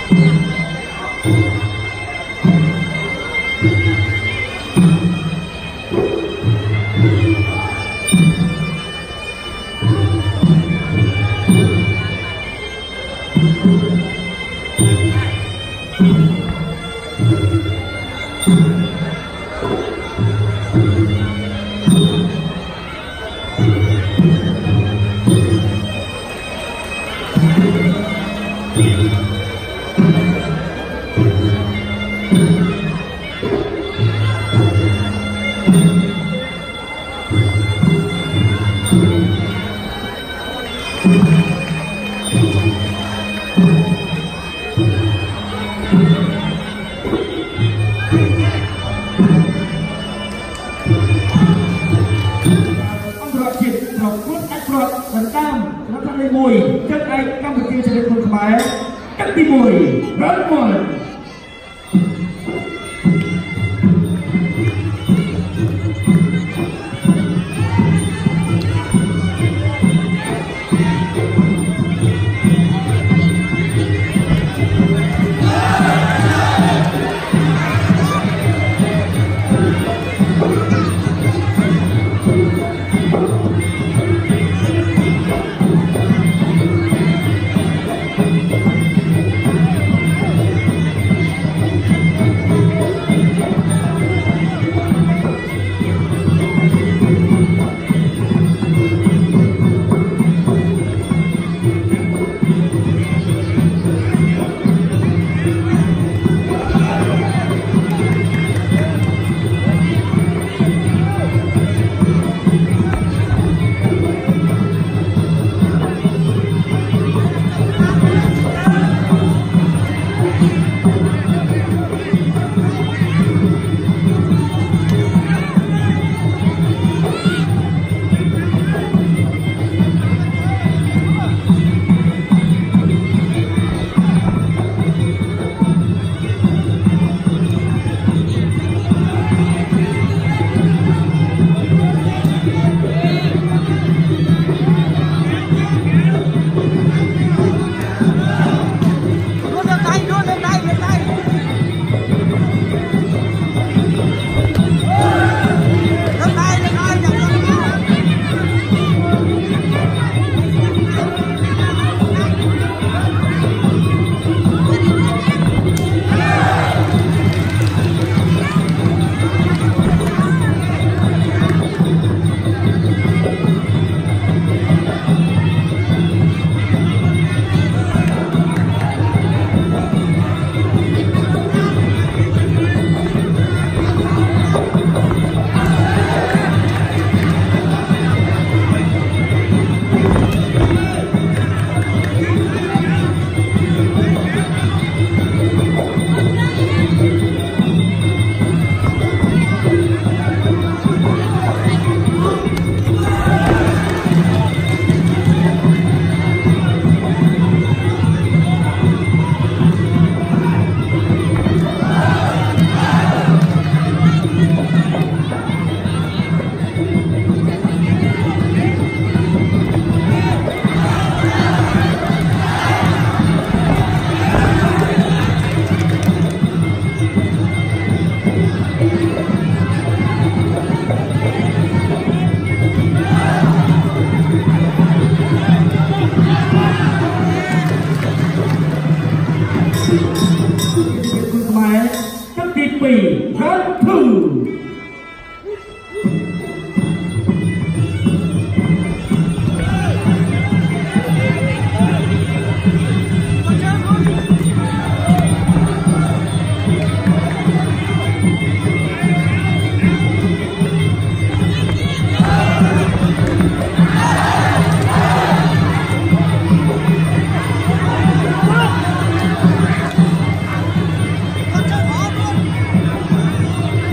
Hãy subscribe cho kênh Ghiền Mì Gõ để không bỏ lỡ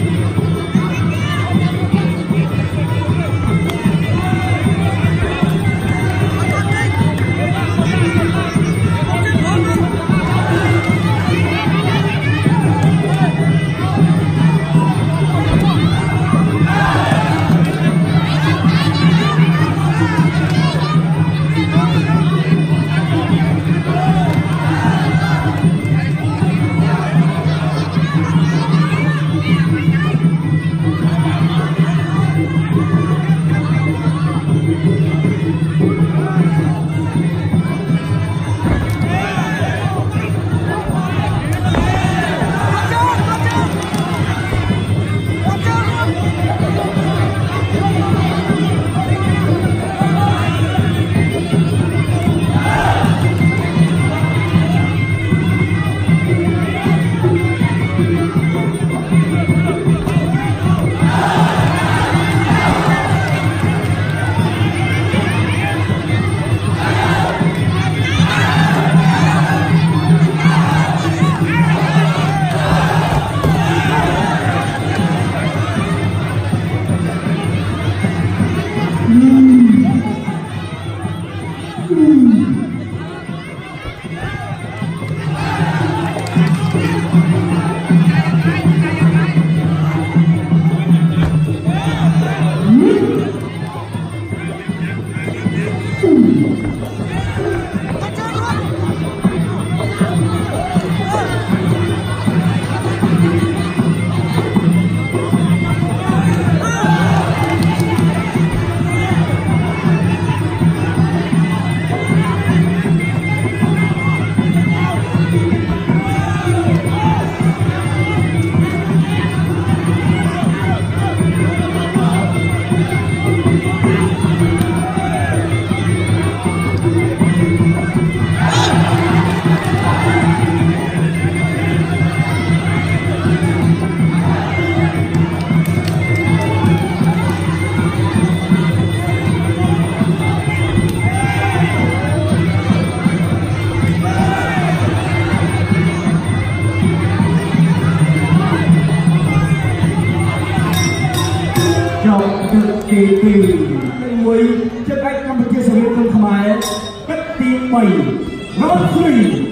kỳ mùi trước cách Campuchia Soviet Quân Khmer cáchទី 3 round 3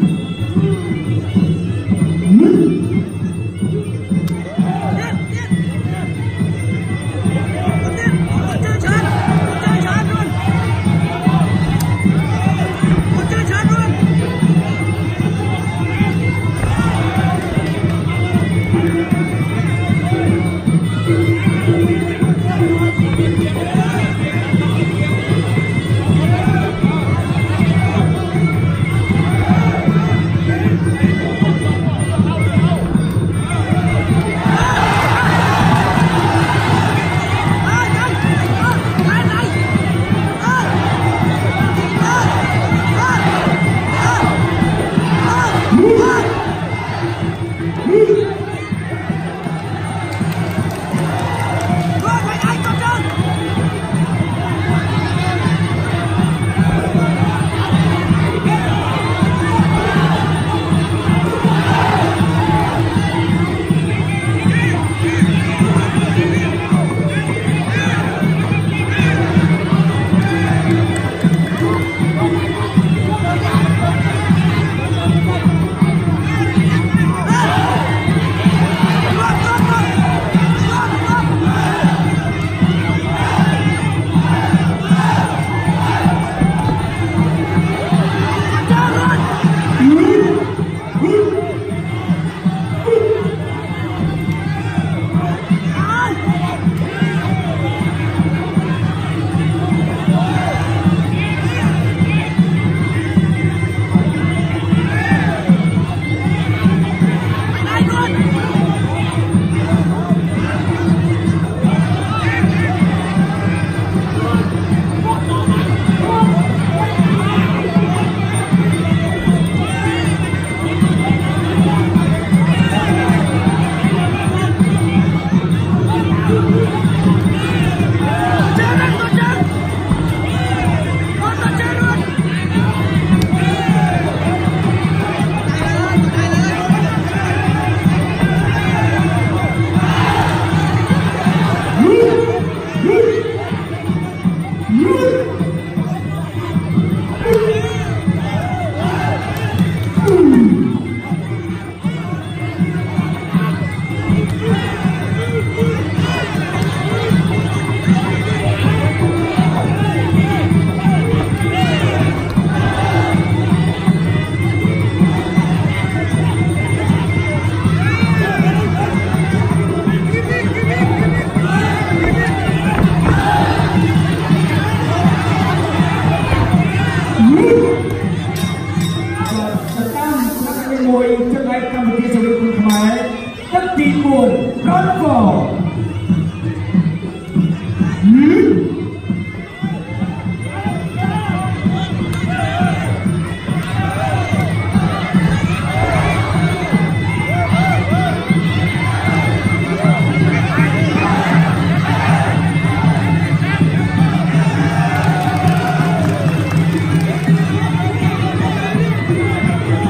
Campuchia Soviet Quân Khmer cáchទី 4 round 4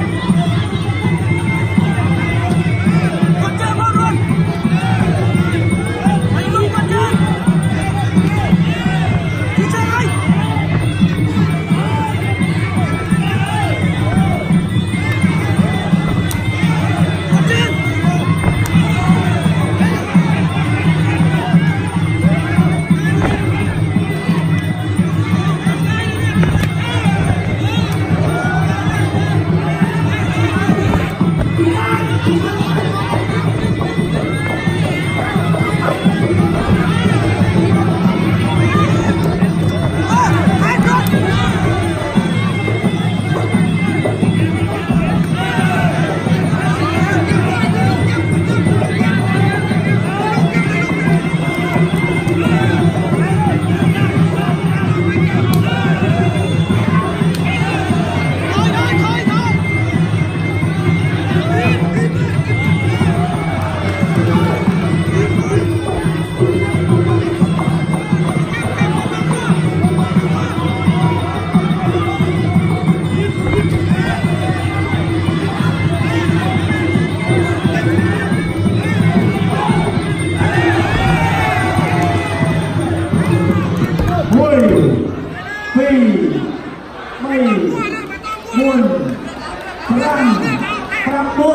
Hãy subscribe cho kênh Ghiền Mì Gõ để không bỏ lỡ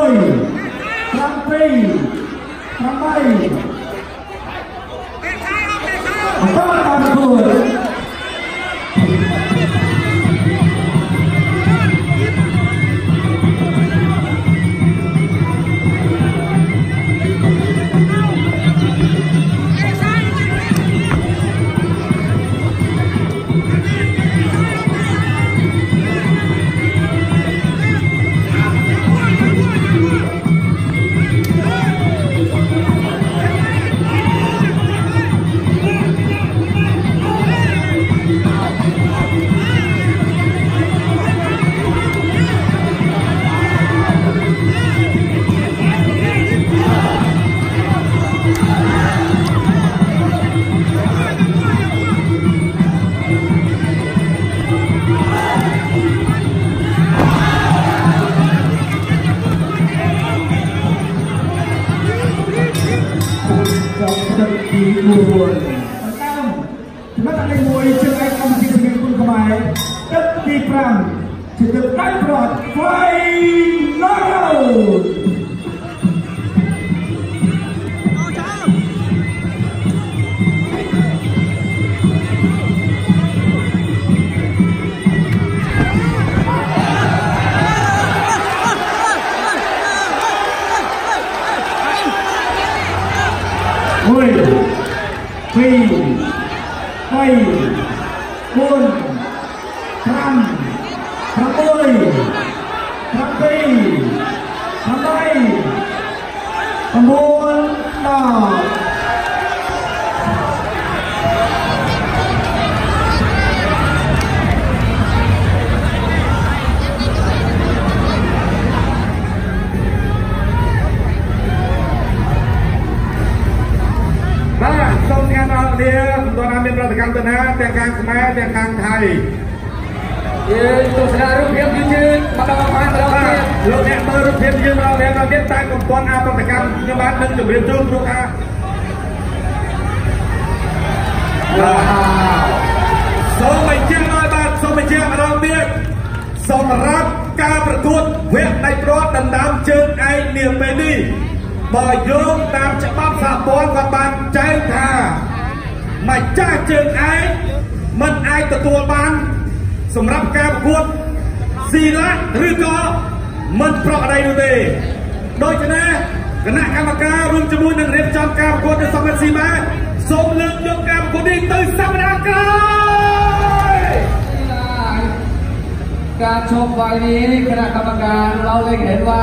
การชมไฟนี้คณะกรรมการเราเลยเห็นว่า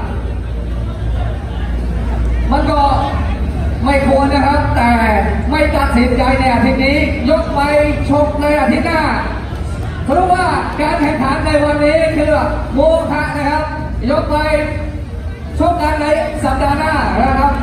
มันก็ไม่ควรนะครับแต่ไม่ตัดสินใจในอาทิตย์นี้ยกไปชกในอาทิตย์หน้าเพราะว่าการแข่งขันในวันนี้คือโมฆะนะครับยกไปชกกันในสัปดาห์หน้านะครับ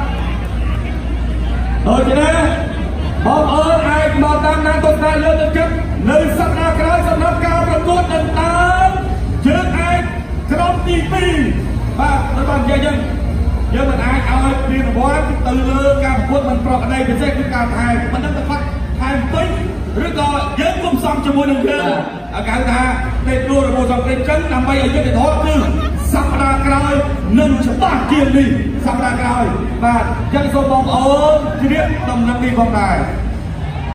จะนะบอกไอ้มาตามงานตกใจเยอะจนจับในสัปดาห์ครั้งสำหรับการประกวดต่างๆเชิญไอ้ครบปีบ้าแล้วตอนยังมันไอ้เอาเรียนบอกว่าตื่นเลยการประกวดมันปลอกอะไรเป็นเส้นคือการถ่ายมันต้องพักถ่ายปิ้งหรือก็เยอะกุมซ้ำจมูกหนึ่งเดือนอาการถ่ายในตัวระบบสองเป็นจังนำไปยังจะท้อคือสัปดาห์กลายหนึ่งฉบับเกียรติสัปดาห์กลายบ้านยังสมองทีเดียวต้องนักดีของนาย